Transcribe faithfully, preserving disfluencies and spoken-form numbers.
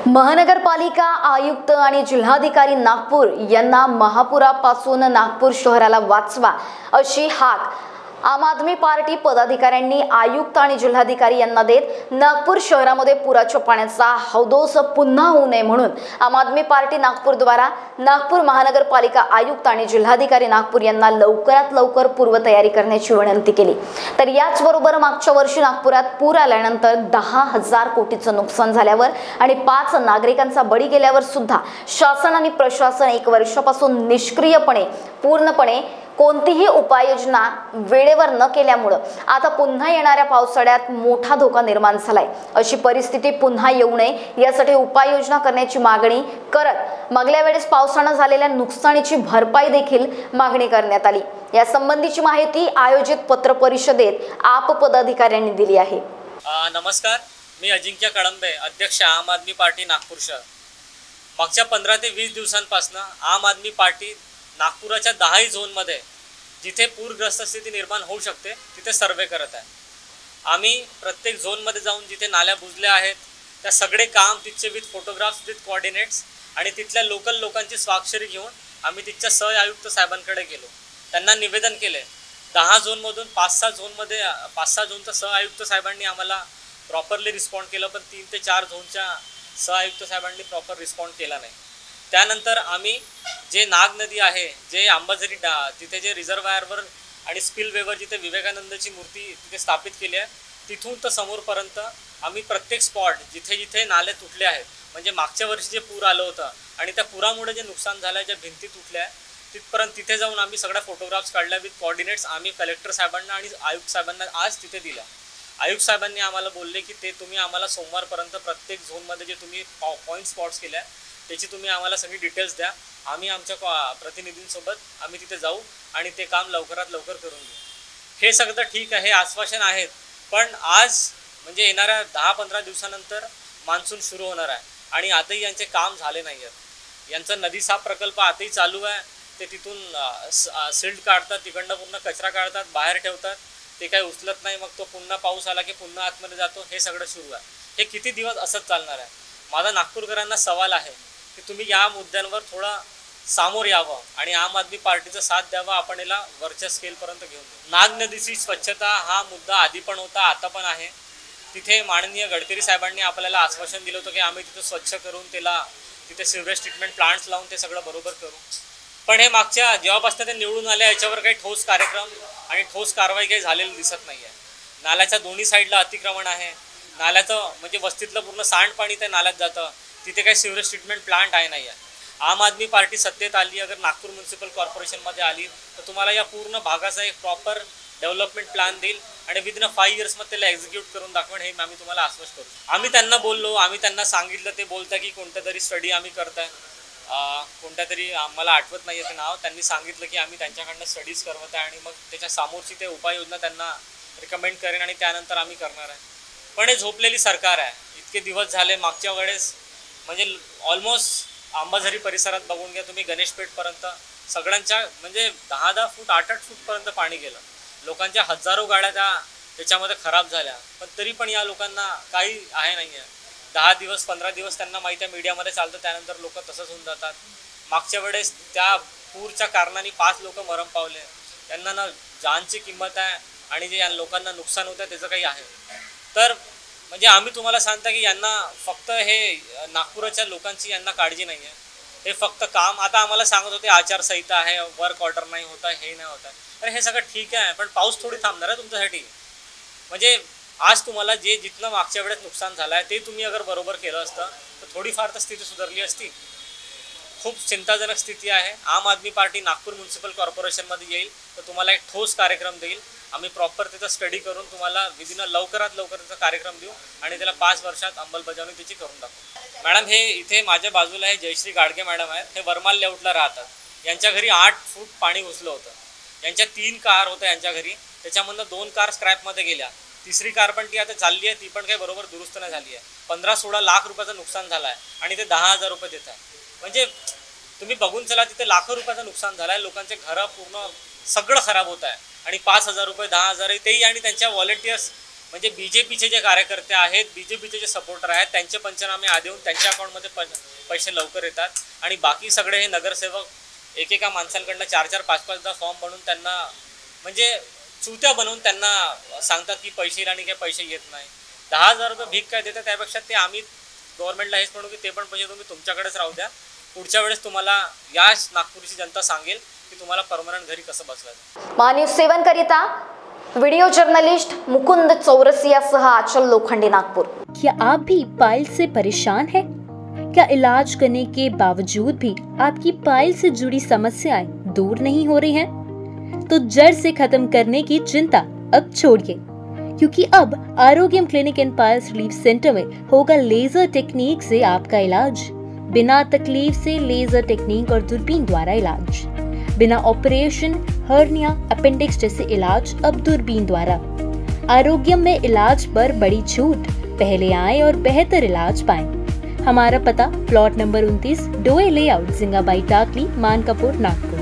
महानगरपालिका आयुक्त आणि जिल्हाधिकारी नागपूर यांना महापुरापासून नागपूर शहराला वाचवा अशी हाक आम आदमी पार्टी पदाधिकाऱ्यांनी आयुक्त आणि जिल्हाधिकारी यांना देत नागपूर शहरामध्ये पुराच्या पाण्याचा हौदोस पुन्हा होऊ नये म्हणून आम आदमी पार्टी नागपूर द्वारा नागपूर महानगरपालिका आयुक्त आणि जिल्हाधिकारी नागपूर यांना लवकरात लवकर पूर्वतयारी करण्याची विनंती केली। तर याचबरोबर मागच्या वर्षी नागपुरात पूर आल्यानंतर दहा हजार कोटीचं नुकसान झाल्यावर आणि पाच नागरिकांचा बळी गेल्यावर सुद्धा शासन आणि प्रशासन एक वर्षापासून निष्क्रियपणे पूर्णपणे कोणतीही उपाययोजना वेळेवर न केल्यामुळे आता पुन्हा येणाऱ्या पावसाळ्यात मोठा धोका निर्माण झालाय। अशी परिस्थिती पुन्हा येऊ नये यासाठी उपाययोजना करण्याची मागणी करत मागल्या वेळेस पावसाने झालेल्या नुकसानीची भरपाई देखील मागणी करण्यात आली। या संबंधीची माहिती आयोजित पत्र परिषदेत आप पदाधिकाऱ्यांनी दिली आहे। नमस्कार, मी अजिंक्य कळंबे, अध्यक्ष आम आदमी पार्टी नागपूर शहर। मागच्या पंधरा ते वीस दिवसांपासून आम आदमी पार्टी नागपुराच्या दहाही झोनमध्ये जिथे पूरग्रस्त स्थिती निर्माण होऊ शकते तिथे सर्वे करत आहे। आम्ही प्रत्येक झोनमध्ये जाऊन जिथे नाल्या बुजल्या आहेत त्या सगळे काम तिथचे विथ फोटोग्राफ्स विथ कोऑर्डिनेट्स आणि तिथल्या लोकल लोकांची स्वाक्षरी घेऊन आम्ही तिथच्या सह आयुक्त साहेबांकडे गेलो, त्यांना निवेदन केले। दहा झोनमधून पाच सहा झोनमध्ये पाच सहा झोनच्या सह आयुक्त साहेबांनी आम्हाला प्रॉपरली रिस्पॉन्ड केलं, पण तीन ते चार झोनच्या सह आयुक्त साहेबांनी प्रॉपर रिस्पॉन्ड केला नाही। त्यानंतर आम्ही जे नाग नदी आहे, जे अंबाझरी डा तिथे जे रिझर्वायरवर आणि स्पिलवेवर जिथे विवेकानंदची मूर्ती तिथे स्थापित केली आहे तिथून तर समोरपर्यंत आम्ही प्रत्येक स्पॉट जिथे जिथे नाले तुटले आहेत, म्हणजे मागच्या वर्षी जे पूर आलं होतं आणि त्या पुरामुळे जे नुकसान झालं, ज्या भिंती तुटल्या तिथपर्यंत तिथे जाऊन आम्ही सगळ्या फोटोग्राफ्स काढल्या विथ कोऑर्डिनेट्स आम्ही कलेक्टर साहेबांना आणि आयुक्त साहेबांना आज तिथे दिल्या। आयुक्त साहेबांनी आम्हाला बोलले की ते तुम्ही आम्हाला सोमवारपर्यंत प्रत्येक झोनमध्ये जे तुम्ही पॉईंट स्पॉट्स केल्या त्याची तुम्ही आम्हाला सगळी डिटेल्स द्या, आम्ही आमच्या प्रतिनिधींसोबत आम्ही तिथे जाऊ आणि ते काम लवकरात लवकर करून घेऊ। हे सगळं ठीक आहे, हे आश्वासन आहेत, पण आज म्हणजे येणाऱ्या दहा पंधरा दिवसानंतर मान्सून सुरू होणार आहे आणि आताही यांचे काम झाले नाही आहेत। यांचा नदी साफ प्रकल्प आताही चालू आहे, ते तिथून सिल्ट काढतात, तिकडनं पूर्ण कचरा काढतात, बाहेर ठेवतात, ते काही उचलत नाही, मग तो पुन्हा पाऊस आला की पुन्हा आतमध्ये जातो, हे सगळं सुरू आहे। हे किती दिवस असंच चालणार आहे? माझा नागपूरकरांना सवाल आहे की तुम्ही या मुद्द्यांवर थोडा सामोर यावं आणि आम आदमी पार्टीचा साथ द्यावा, आपण याला वरच्या स्केलपर्यंत घेऊन जाऊ। नाग नदीची स्वच्छता हा मुद्दा आधी पण होता, आता पण आहे। तिथे माननीय गडकरी साहेबांनी आपल्याला आश्वासन दिलं होतं की आम्ही तिथे स्वच्छ करून त्याला तिथे सिवरेज ट्रीटमेंट प्लांट्स लावून ते सगळं बरोबर करू, पण हे मागच्या जेव्हापासून ते निवडून आले याच्यावर काही ठोस कार्यक्रम आणि ठोस कारवाई काही झालेली दिसत नाही आहे। नाल्याच्या दोन्ही साईडला अतिक्रमण आहे, नाल्याचं म्हणजे वस्तीतलं पूर्ण सांडपाणी त्या नाल्यात जातं, तिथे काही सिवरेज ट्रीटमेंट प्लांट आहे नाही आहे। आम आदमी पार्टी सत्तेत आली, अगर नागपूर म्युन्सिपल कॉर्पोरेशनमध्ये आली तर तुम्हाला या पूर्ण भागाचा एक प्रॉपर डेव्हलपमेंट प्लॅन देईल आणि विदिन अ फाईव्ह इयर्समध्ये त्याला एक्झिक्यूट करून दाखवेन, हे आम्ही तुम्हाला आश्वस्त करू। आम्ही त्यांना बोललो, आम्ही त्यांना सांगितलं, ते बोलता की कोणत्या तरी स्टडी आम्ही करताय, कोणत्या तरी आम्हाला आठवत नाही आहे ते नाव, त्यांनी सांगितलं की आम्ही त्यांच्याकडनं स्टडीज करवत आहे आणि मग त्याच्या समोरची ते उपाययोजना त्यांना रिकमेंड करेन आणि त्यानंतर आम्ही करणार आहे। पण हे झोपलेली सरकार आहे। इतके दिवस झाले, मागच्या वेळेस म्हणजे ऑलमोस्ट अंबाझरी परिसरात बघून घ्या तुम्ही, गणेशपेठपर्यंत सगळ्यांच्या म्हणजे दहा दहा फूट आठ आठ फूटपर्यंत पाणी गेलं, लोकांच्या हजारो गाड्या त्या त्याच्यामध्ये खराब झाल्या, पण तरी पण या लोकांना काही आहे नाही आहे। दहा दिवस पंधरा दिवस त्यांना माहिती आहे मीडियामध्ये चालतं, त्यानंतर लोक तसंच होऊन जातात। मागच्या वेळेस त्या पूरच्या कारणाने पाच लोक मरण पावले, त्यांना ना जानची किंमत आहे आणि जे या लोकांना नुकसान होतं त्याचं काही आहे। तर म्हणजे आम्ही तुम्हाला सांगता की यांना फक्त हे नागपुराच्या लोकांची यांना काळजी नाही आहे, हे फक्त काम आता आम्हाला सांगत होते आचारसंहिता आहे, वर्क ऑर्डर नाही होता, हे नाही होत आहे। अरे हे सगळं ठीक आहे, पण पाऊस थोडी थांबणार आहे तुमच्यासाठी? म्हणजे आज तुम्हाला जे जितनं मागच्या वेळेस नुकसान झालं आहे ते तुम्ही अगर बरोबर केलं असतं तर थोडीफार तर स्थिती सुधारली असती। खूप चिंताजनक स्थिती आहे। आम आदमी पार्टी नागपूर म्युन्सिपल कॉर्पोरेशनमध्ये येईल तर तुम्हाला एक ठोस कार्यक्रम देईल, आम्ही प्रॉपर त्याचा स्टडी करून तुम्हाला विदिन लवकरात लवकर त्याचा कार्यक्रम देऊ आणि त्याला पाच वर्षात अंमलबजावणी त्याची करून दाखवू। मॅडम, हे इथे माझ्या बाजूला हे जयश्री गाडगे मॅडम आहेत, हे वरमाल लेआउटला राहतात। यांच्या घरी आठ फूट पाणी घुसलं होतं, यांच्या तीन कार होत्या यांच्या घरी, त्याच्यामधनं दोन कार स्क्रॅपमध्ये गेल्या, तिसरी कार पण ती आता चालली आहे, ती पण काही बरोबर दुरुस्त नाही झाली आहे। पंधरा सोळा लाख रुपयाचं नुकसान झालं आहे आणि ते दहा हजार रुपये देत आहे। म्हणजे तुम्ही बघून चला, तिथे लाखो रुपयाचं नुकसान झालं आहे, लोकांचे घरं पूर्ण सगळं खराब होत आहे आणि पाच हजार रुपये दहा हजार तेही आणि त्यांच्या व्हॉलेंटियर्स म्हणजे बी जे पीचे जे कार्यकर्ते आहेत, बी जे पीचे जे सपोर्टर आहेत, त्यांचे पंचनामे आधी येऊन त्यांच्या अकाउंटमध्ये प पैसे लवकर येतात आणि बाकी सगळे हे नगरसेवक एकेका माणसांकडनं चार चार पाच पाचदा फॉर्म बनवून त्यांना म्हणजे चुत्या बनवून त्यांना सांगतात की पैसे येईल आणि काही पैसे येत नाही. दहा हजार रुपये भीक काय देतात त्यापेक्षा ते आम्ही गव्हर्नमेंटला हेच म्हणू की ते पण पैसे तुम्ही तुमच्याकडेच राहू द्या. पुढच्या वेळेस तुम्हाला याच नागपूरची जनता सांगेल की तुम्हाला परमनंट घरी कसं बसवायचं. महान्यूज सेवन करिता वीडियो जर्नलिस्ट मुकुंद चौरसिया सह आचल लोखंडे, नागपुर. क्या आप भी पाइल से परेशान हैं? क्या इलाज करने के बावजूद भी आपकी पाइल से जुड़ी समस्याएं दूर नहीं हो रही हैं? तो जड़ से खत्म करने की चिंता अब छोड़िए, क्योंकि अब Arogyam clinic and piles relief centre में होगा लेजर टेक्निक से आपका इलाज. बिना तकलीफ से लेजर टेक्निक और दूरबीन द्वारा इलाज. बिना ऑपरेशन, हर्निया, अपेंडिक्स जैसे इलाज अब दूरबीन द्वारा. आरोग्यम में इलाज पर बड़ी छूट. पहले आए और बेहतर इलाज पाएं. हमारा पता प्लॉट नंबर उनतीस, डोए लेआउट, जिंगाबाई टाकली, मानकापुर, नागपुर.